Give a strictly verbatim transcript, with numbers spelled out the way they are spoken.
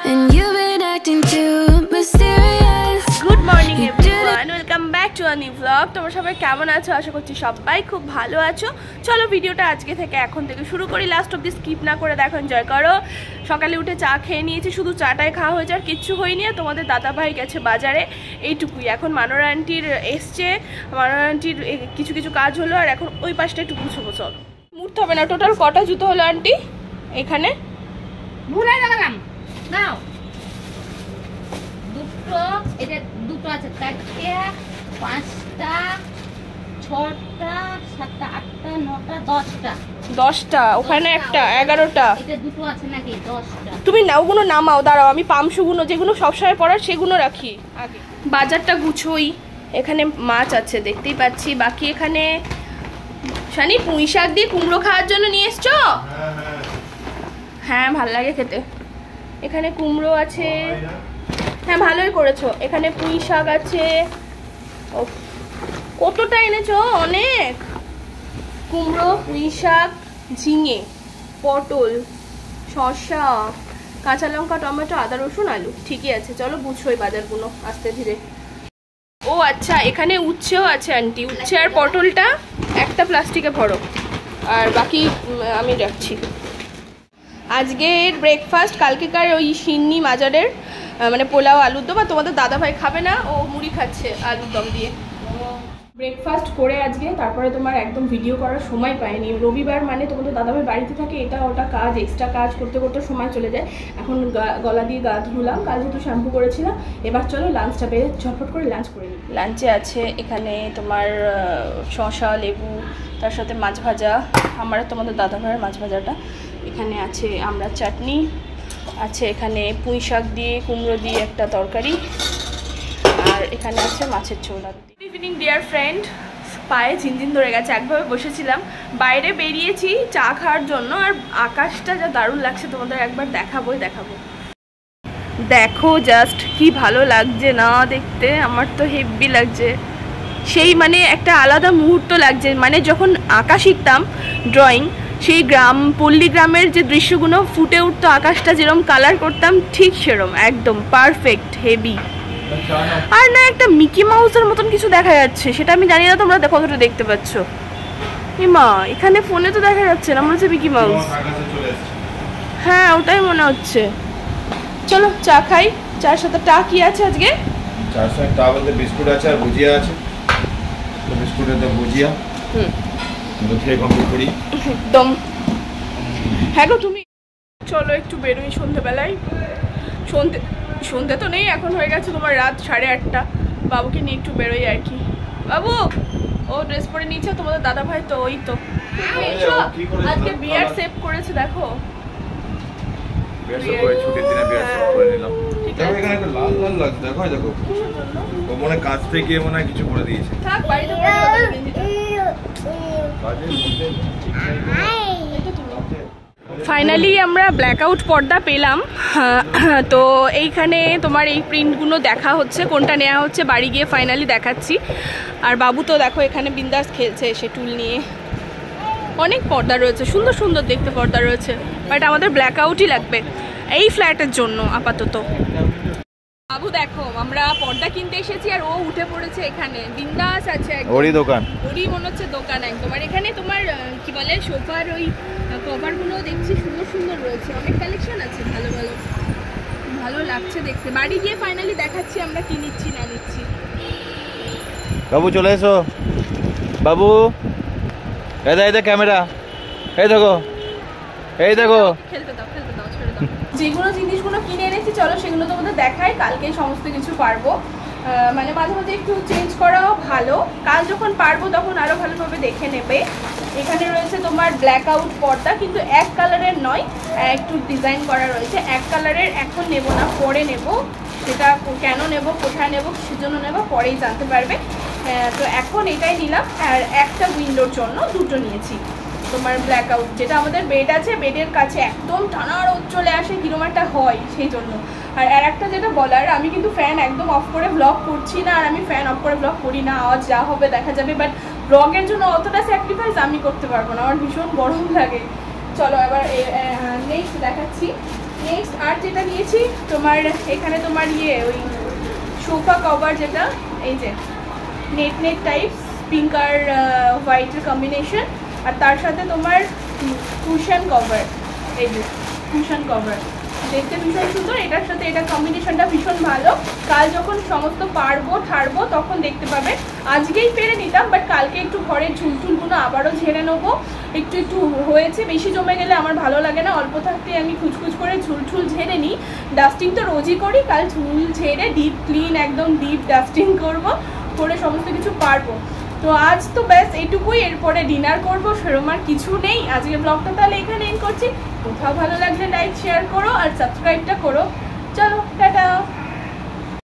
and you've been acting too mysterious. Good morning everyone, welcome back to a new vlog. তোমরা সবাই কেমন আছো? আশা করছি সবাই খুব ভালো আছো। চলো ভিডিওটা আজকে থেকে এখন থেকে শুরু করি, লাস্ট অবধি স্কিপ না করে দেখো, এনজয় করো। সকালে উঠে চা খেয়ে নিয়েছি, শুধু চাটাই খাওয়া হয়েছে আর কিচ্ছু হয়নি। তোমাদের দাদাভাই গেছে বাজারে, এইটুকুই। এখন মানোরা আন্টির এসছে, মানোরা আন্টির কিছু কিছু কাজ হলো আর এখন ওই পাশটা একটু গুছবো। চলো, মুড়তে হবে না। টোটাল কটা জুতো হলো আন্টি এখানে? ভুলে গেলাম, নাও দুটো, এটা দুটো আছে, চারটে, পাঁচটা, ছটা, সাতটা, আটটা, নটা, দশটা। দশটা ওখানে একটা, এগারোটা। এটা দুটো আছে নাকি? দশটা। তুমি না ওগুলো নামাও, দাঁড়াও, আমি পামশুগুলো যেগুলো সবসময় পড়ার সেগুলো রাখি আগে। বাজারটা গুছোই। এখানে মাছ আছে দেখতেই পাচ্ছি, বাকি এখানে শানি পুঁই শাক দিয়ে কুমড়ো খাওয়ার জন্য নিয়ে এসছো? হ্যাঁ ভাল লাগে খেতে। এখানে কুমড়ো আছে, হ্যাঁ ভালোই করেছো। এখানে পুঁই শাক আছে। ও কতটা এনেছো? অনেক। কুমড়ো, পুঁই শাক, ঝিঙে, পটল, শসা, কাঁচা লঙ্কা, টমেটো, আদা, রসুন, আলু। ঠিকই আছে, চলো গুছোই বাজারগুলো আস্তে ধীরে। ও আচ্ছা, এখানে উচ্ছেও আছে আন্টি। উচ্ছে আর পটলটা একটা প্লাস্টিকে ভরো, আর বাকি আমি রাখছি। আজকের ব্রেকফাস্ট কালকেকার ওই সিন্নি মাজারের মানে পোলাও আলুর দম। আর তোমাদের দাদাভাই খাবে না, ও মুড়ি খাচ্ছে আলুর দম দিয়ে। ব্রেকফাস্ট করে আজকে তারপরে তোমার একদম ভিডিও করার সময় পাইনি। রবিবার মানে তোমাদের দাদাভাই বাড়িতে থাকে, এটা ওটা কাজ, এক্সট্রা কাজ করতে করতে সময় চলে যায়। এখন গলা দিয়ে গা ধুলাম, কাল যেহেতু শ্যাম্পু করেছিলাম। এবার চলো লাঞ্চটা বেড়ে ঝটফট করে লাঞ্চ করে নিই। লাঞ্চে আছে এখানে তোমার শসা, লেবু, তার সাথে মাছ ভাজা, আমার তোমাদের দাদাভাইয়ের মাছ ভাজাটা। এখানে আছে আমড়ার চাটনি, আছে এখানে পুঁই শাক দিয়ে কুমড়ো দিয়ে একটা তরকারি, আর এখানে আছে মাছের ঝোল। Good evening dear friend. পায়ে ঝিনঝিন ধরে গেছে, একভাবে বসেছিলাম, বাইরে বেরিয়েছি চা খাওয়ার জন্য। আর আকাশটা যা দারুণ লাগছে তোমাদের একবার দেখাবোই দেখাবো। দেখো জাস্ট কি ভালো লাগছে না দেখতে, আমার তো হেভি লাগছে। সেই মানে একটা আলাদা মুহূর্ত লাগছে, মানে যখন আঁকা শিখতাম ড্রয়িং, সেই গ্রাম পল্লী গ্রামের যে দৃশ্যগুলো ফুটে উঠতো, আকাশটা যেরকম কালার করতাম ঠিক সেরকম একদম পারফেক্ট হেভি। আর না একটা মিকি মাউসের মতন কিছু দেখা যাচ্ছে, সেটা আমি জানি না তোমরা কতটা দেখতে পাচ্ছ। মা এখানে ফোনে তো দেখা যাচ্ছে না, মনে হচ্ছে মিকি মাউস। হ্যাঁ ওটাই মনে হচ্ছে। চলো চা খাই। চার সাথে টা কি আছে আজকে? চার সাথে টা বলতে বিস্কুট আছে আর ভুজিয়া আছে। তো বিস্কুটের তো ভুজিয়া, হুম, তো খেয়ে কমপ্লিট করি একদম। হ্যাঁ গো তুমি চলো একটু বেরোই সন্ধ্যেবেলায়। সন্ধ্যে সন্ধ্যে তো নেই, এখন হয়ে গেছে তোমার রাত সাড়ে আটটা। বাবুকে নিয়ে একটু বেরোই আর কি। বাবু ও ড্রেস পরে নিয়েছে, তোমাদের দাদা ভাই তো ওই তো আজকে বিয়ার সেভ করেছে, দেখো বিয়ার সেভ করে ছুটির দিনে বিয়ার সেভ করে নিলাম। দেখো এখানে একটা লাল লাল লাগছে, দেখো দেখো ও মনে কাজ থেকে মনে কিছু করে দিয়েছে। থাক বাড়িতে পড়ে ফাইনালি আমরা ব্ল্যাকআউট পর্দা পেলাম। তো এইখানে তোমার এই প্রিন্টগুলো দেখা হচ্ছে, কোনটা নেওয়া হচ্ছে বাড়ি গিয়ে ফাইনালি দেখাচ্ছি। আর বাবু তো দেখো এখানে বিন্দাস খেলছে এসে টুল নিয়ে। অনেক পর্দা রয়েছে, সুন্দর সুন্দর দেখতে পর্দা রয়েছে, বাট আমাদের ব্ল্যাকআউটই লাগবে এই ফ্ল্যাটের জন্য আপাতত। বাবু দেখো আমরা পর্দা কিনতে এসেছি আর ও উঠে পড়েছে এখানে, বিন্দাস আছে। ওরই দোকান, ওরই মনে হচ্ছে দোকান একদম। আর এখানে তোমার কি বলে সোফার ওই কভারগুলো দেখছি সুন্দর সুন্দর রয়েছে, অনেক কালেকশন আছে, ভালো ভালো ভালো লাগছে দেখতে। বাড়ি গিয়ে ফাইনালি দেখাচ্ছি আমরা কি নিচ্ছি না নিচ্ছি। বাবু চলে এসো, বাবু এই দেখো এই দেখো ক্যামেরা, এই দেখো এই দেখো। খেলতে দাও খেলতে দাও, ছেড়ে দাও। যেগুলো জিনিসগুলো কিনে এনেছি চলো সেগুলো তোমাদের দেখাই, কালকে সমস্ত কিছু পারবো। মানে মাঝে মাঝে একটু চেঞ্জ করাও ভালো, কাল যখন পারবো তখন আরো ভালোভাবে দেখে নেবে। এখানে রয়েছে তোমার ব্ল্যাক আউট পর্দা, কিন্তু এক কালারের নয়, একটু ডিজাইন করা রয়েছে। এক কালারের এখন নেব না, পরে নেব। সেটা কেন নেব, কোথায় নেব, কিসের জন্য নেব পরেই জানতে পারবে। তো এখন এটাই নিলাম। আর একটা উইন্ডোর জন্য দুটো নিয়েছি তোমার ব্ল্যাক আউট, যেটা আমাদের বেড আছে, বেডের কাছে একদম টানা রোদ চলে আসে, কিরকম একটা হয় সেই জন্য। আর আর একটা যেটা বলার, আমি কিন্তু ফ্যান একদম অফ করে ব্লগ করছি না, আর আমি ফ্যান অফ করে ব্লগ করি না, আওয়াজ যা হবে দেখা যাবে। বাট ব্লগের জন্য অতটা স্যাক্রিফাইস আমি করতে পারবো না, আমার ভীষণ গরম লাগে। চলো এবার নেক্সট দেখাচ্ছি। নেক্সট আর যেটা নিয়েছি তোমার এখানে তোমার ইয়ে ওই সোফা কভার, যেটা এই যে নেট নেট টাইপ পিঙ্ক আর হোয়াইটের কম্বিনেশন, আর তার সাথে তোমার কুশন কভার, এই যে কুশন কভার দেখতে ভীষণ সুন্দর। এটার সাথে এটার কম্বিনেশনটা ভীষণ ভালো। কাল যখন সমস্ত পারবো ঠাড়বো তখন দেখতে পাবে। আজকেই পেরে নিতাম, বাট কালকে একটু ঘরের ঝুলঝুলগুলো আবারও ঝেড়ে নেবো। একটু একটু হয়েছে, বেশি জমে গেলে আমার ভালো লাগে না, অল্প থাকতে আমি খুচখুচ করে ঝুলঝুল ঝেড়ে নিই। ডাস্টিং তো রোজই করি, কাল ঝুল ঝেড়ে ডিপ ক্লিন একদম ডিপ ডাস্টিং করবো, করে সমস্ত কিছু পারবো। তো আজ তো ব্যাস এইটুকুই, এরপরে ডিনার করবো, সেরকম আর কিছু নেই। আজকে ব্লগটা তাহলে এখানে এন্ড করছি। কোথাও ভালো লাগলে লাইক শেয়ার করো আর সাবস্ক্রাইবটা করো। চলো টাটা।